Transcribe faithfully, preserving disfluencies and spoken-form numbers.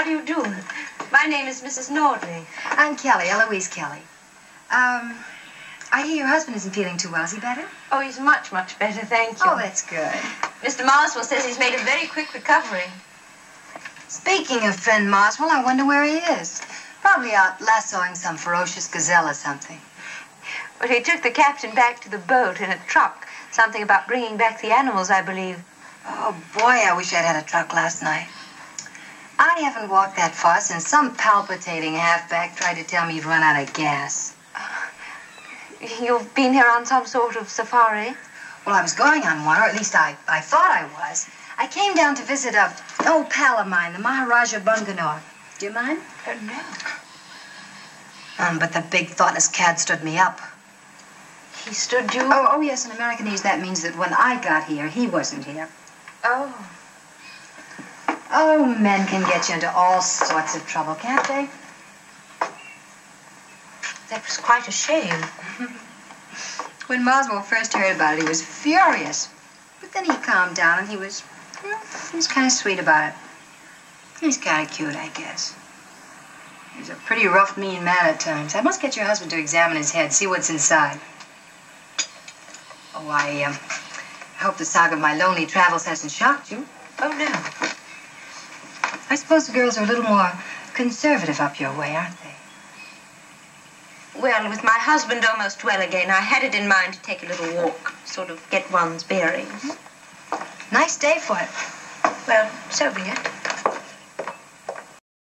do you do? My name is Missus Nordley. I'm Kelly, Eloise Kelly. Um, I hear your husband isn't feeling too well. Is he better? Oh, he's much, much better, thank you. Oh, that's good. Mister Marswell says he's made a very quick recovery. Speaking of friend Marswell, I wonder where he is. Probably out lassoing some ferocious gazelle or something. Well, he took the captain back to the boat in a truck. Something about bringing back the animals, I believe. Oh, boy, I wish I'd had a truck last night. I haven't walked that far since some palpitating halfback tried to tell me he'd run out of gas. Uh, you've been here on some sort of safari? Well, I was going on one, or at least I, I thought I was. I came down to visit a old pal of mine, the Maharaja Bunganore. Do you mind? Uh, no. Um, but the big thoughtless cad stood me up. He stood you? Oh, oh, yes, in Americanese that means that when I got here, he wasn't here. Oh. Oh, men can get you into all sorts of trouble, can't they? That was quite a shame. When Marswell first heard about it, he was furious. But then he calmed down and he was, you know, he was kind of sweet about it. He's kind of cute, I guess. He's a pretty rough, mean man at times. I must get your husband to examine his head, see what's inside. Oh, I, um, I hope the saga of my lonely travels hasn't shocked you. Oh, no. I suppose the girls are a little more conservative up your way, aren't they? Well, with my husband almost well again, I had it in mind to take a little walk, sort of get one's bearings. Nice day for it. Well, so be it.